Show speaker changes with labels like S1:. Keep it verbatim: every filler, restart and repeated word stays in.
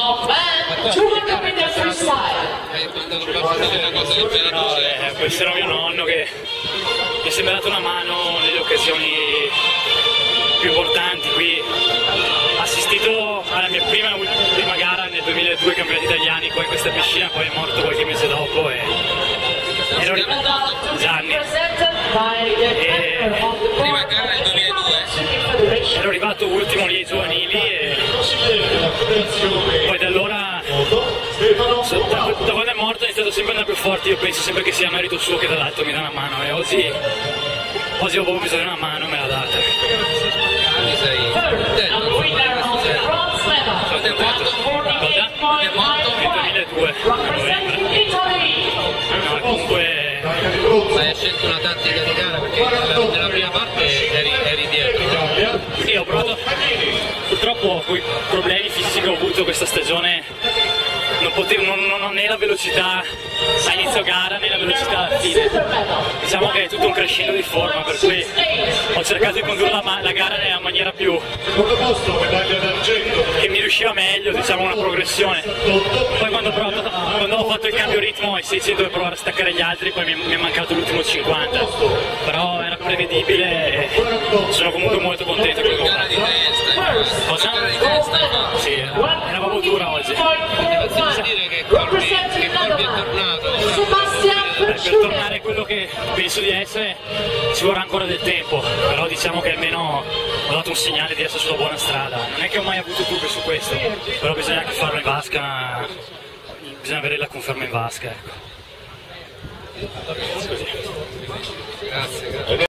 S1: No, eh, questo era mio nonno che mi è sempre dato una mano nelle occasioni più importanti. Qui ha assistito alla mia prima, prima gara nel duemiladue campionati italiani qua in questa piscina, poi è morto qualche mese dopo e ero Gianni. E
S2: prima gara nel duemiladue
S1: ero arrivato ultimo lì ai giovanili e poi da allora, da, da quando è morto, è iniziato sempre ad andare più forte. Io penso sempre che sia merito suo che dall'altro mi dà una mano e oggi, oggi ho proprio bisogno di una mano e me l'ha data.
S2: Quindi sei contento? Sono tempo è morto
S1: Nel duemiladue, a novembre. No, comunque
S2: hai scelto una tattica di gara perché nella, nella prima parte eri, eri dietro, no?
S1: sì, ho provato, purtroppo con i problemi fisici che ho avuto questa stagione non, potevo, non, non ho né la velocità a inizio gara né la velocità alla fine. Diciamo che è tutto un crescendo di forma, per cui ho cercato di condurre la, la gara nella maniera più che mi riusciva meglio, diciamo una progressione. Poi quando ho, provato, quando ho fatto il cambio ritmo ai seicento per provare a staccare gli altri, poi mi, mi è mancato l'ultimo cinquanta, però era prevedibile e sono comunque molto contento di quello che ho
S2: Gara di
S1: fatto.
S2: testa,
S1: Cosa?
S2: gara di testa hai fatto.
S1: Sì, era proprio dura oggi.
S2: Posso dire che Corby, che Corby è tornato?
S1: Beh, per tornare a quello che penso di essere ci vorrà ancora del tempo, però diciamo che almeno ho dato un segnale di essere sulla buona strada. Non è che ho mai avuto dubbi su questo, però bisogna anche farlo in vasca, bisogna avere la conferma in vasca, ecco. Così.
S2: Grazie, grazie.